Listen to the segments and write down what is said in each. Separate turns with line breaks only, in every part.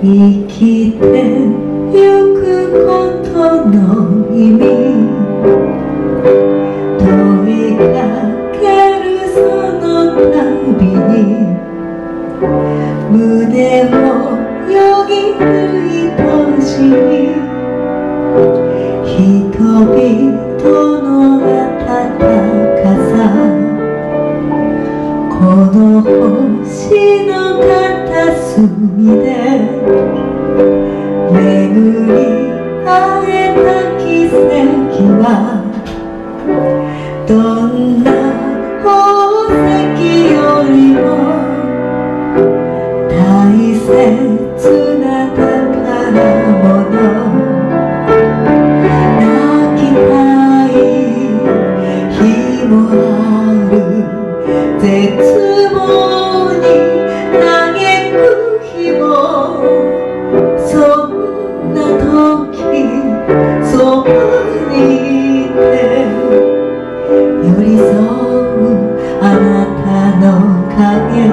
生きてゆくことの意味問いかけるその度に胸をよぎる愛しい人々の温かさこの星の片隅で巡り会えた奇跡はどんな宝石よりも大切な宝物泣きたい日もある絶望に嘆く日もそんな時そばにいて寄り添うあなたの影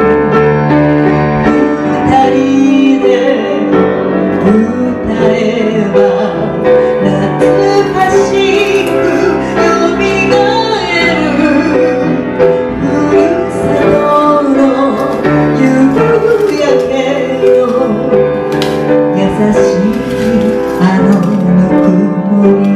二人で歌えば懐かしくよみがえるふるさとの夕焼けの優しいあのぬくもり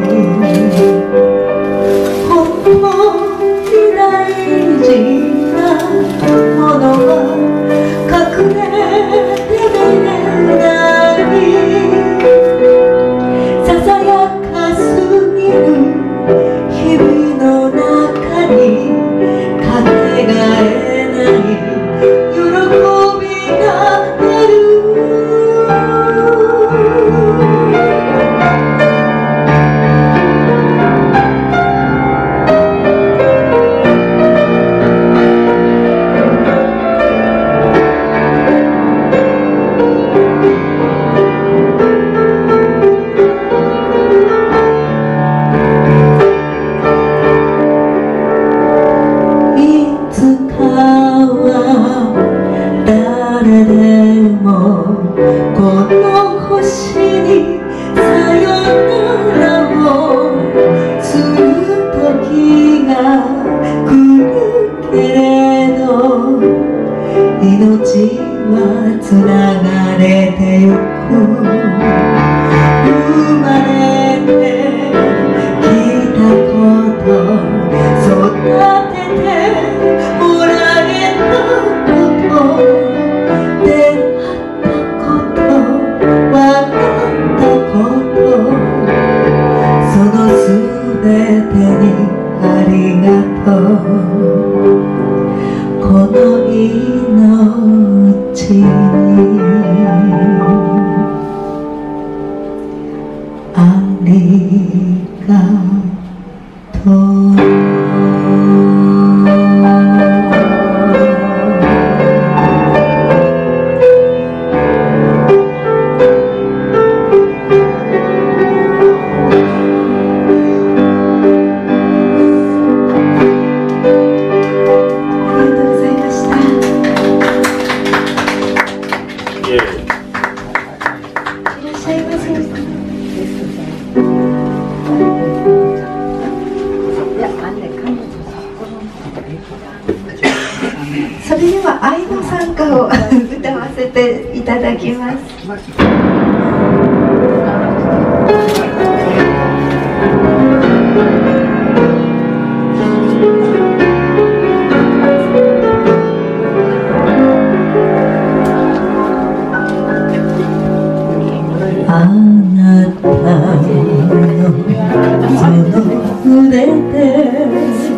本当に大事なものは隠れて見れないささやかすぎる日々の中にかけがえない喜びがある誰でもこの星にさよならをする時が来るけれど命はつながれてゆく生まれてきたこと育ててもらえたことそのすべてにありがとうこの命にありがとうそれでは愛の賛歌を歌わせていただきます。あなたのその腕で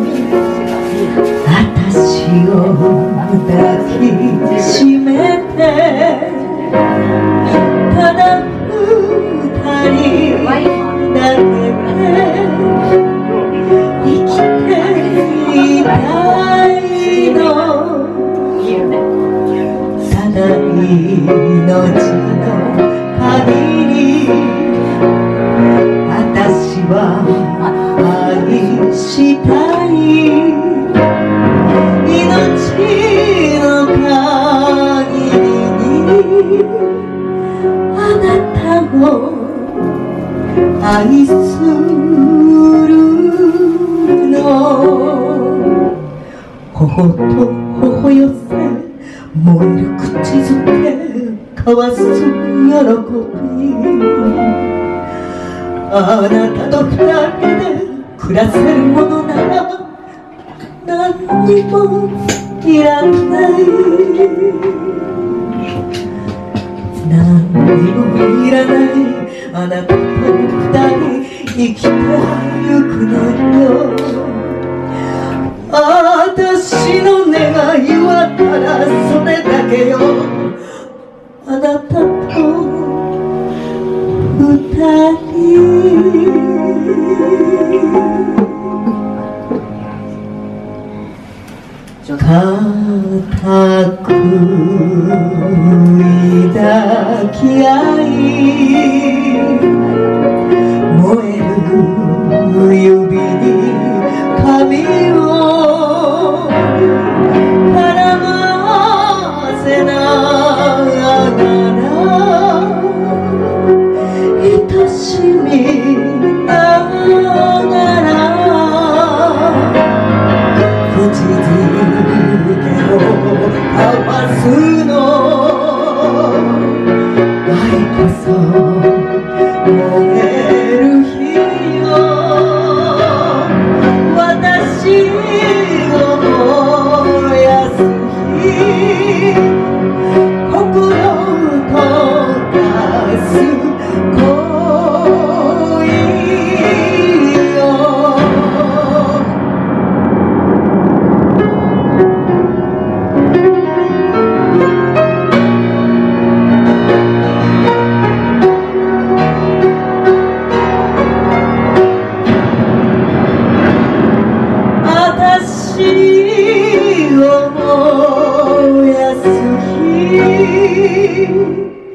私を抱きしめてただ二人だけで生きていたいのただ命の限り私は愛したい命の限りに愛するの頬と頬寄せ燃える口づけ交わす喜びあなたと二人で暮らせるものなら何にもいらない何にもいらないあなたと二人生きてゆくのよ私の願いはただそれだけよあなたと二人固く抱き合い燃える指に髪を絡ませながら愛しみながら口づけを交わすの愛こそ燃える火よ私を燃やす火心溶かす恋よ私を燃やす火